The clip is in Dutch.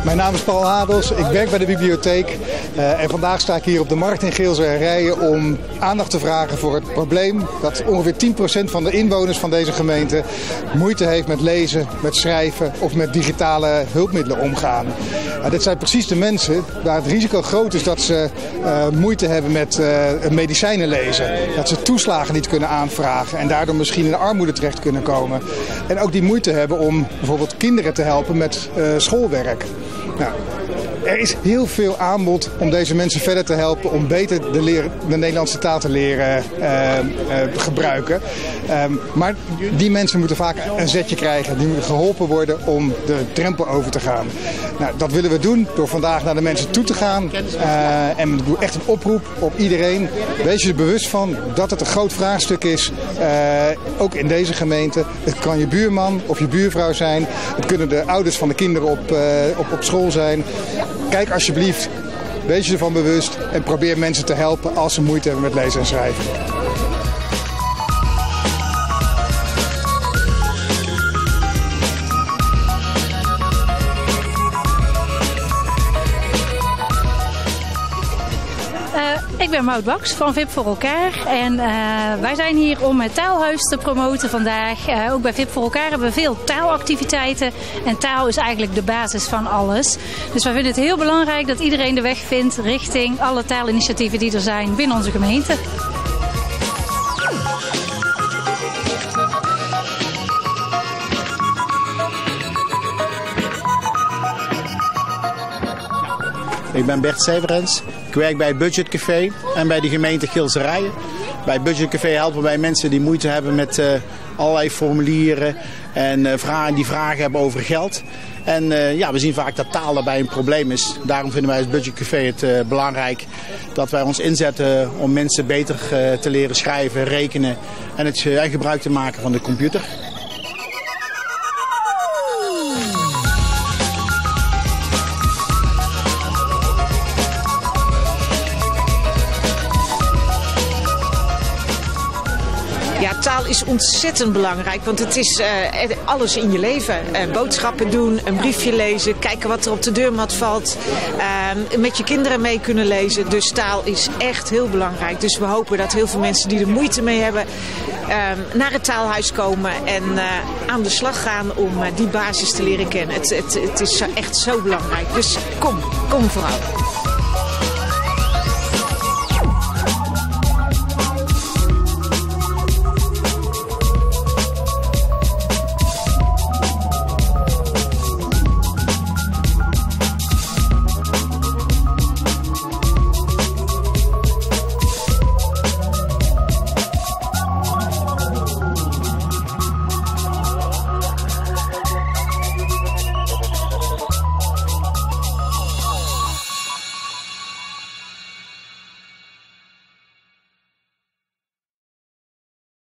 Mijn naam is Paul Hadels, ik werk bij de bibliotheek en vandaag sta ik hier op de markt in Geelze om aandacht te vragen voor het probleem dat ongeveer 10% van de inwoners van deze gemeente moeite heeft met lezen, met schrijven of met digitale hulpmiddelen omgaan. Dit zijn precies de mensen waar het risico groot is dat ze moeite hebben met medicijnen lezen. Dat ze toeslagen niet kunnen aanvragen en daardoor misschien in armoede terecht kunnen komen. En ook die moeite hebben om bijvoorbeeld kinderen te helpen met schoolwerk. Nou, er is heel veel aanbod om deze mensen verder te helpen om beter de Nederlandse taal te leren gebruiken. Maar die mensen moeten vaak een zetje krijgen. Die moeten geholpen worden om de drempel over te gaan. Nou, dat willen we doen door vandaag naar de mensen toe te gaan. En ik doe echt een oproep op iedereen. Wees je er bewust van dat het een groot vraagstuk is. Ook in deze gemeente. Het kan je buurman of je buurvrouw zijn. Het kunnen de ouders van de kinderen op school zijn. Kijk alsjeblieft, wees je ervan bewust en probeer mensen te helpen als ze moeite hebben met lezen en schrijven. Ik ben Maud Baks van VIP voor elkaar en wij zijn hier om het taalhuis te promoten vandaag. Ook bij VIP voor elkaar hebben we veel taalactiviteiten en taal is eigenlijk de basis van alles. Dus wij vinden het heel belangrijk dat iedereen de weg vindt richting alle taalinitiatieven die er zijn binnen onze gemeente. Ik ben Bert Severens. Ik werk bij het Budgetcafé en bij de gemeente Geelze. Bij het Budgetcafé helpen wij mensen die moeite hebben met allerlei formulieren en die vragen hebben over geld. En we zien vaak dat taal daarbij een probleem is. Daarom vinden wij als Budgetcafé het belangrijk dat wij ons inzetten om mensen beter te leren schrijven, rekenen en het gebruik te maken van de computer. Ja, taal is ontzettend belangrijk, want het is alles in je leven. Boodschappen doen, een briefje lezen, kijken wat er op de deurmat valt. Met je kinderen mee kunnen lezen. Dus taal is echt heel belangrijk. Dus we hopen dat heel veel mensen die er moeite mee hebben naar het taalhuis komen en aan de slag gaan om die basis te leren kennen. Het is echt zo belangrijk. Dus kom vooral.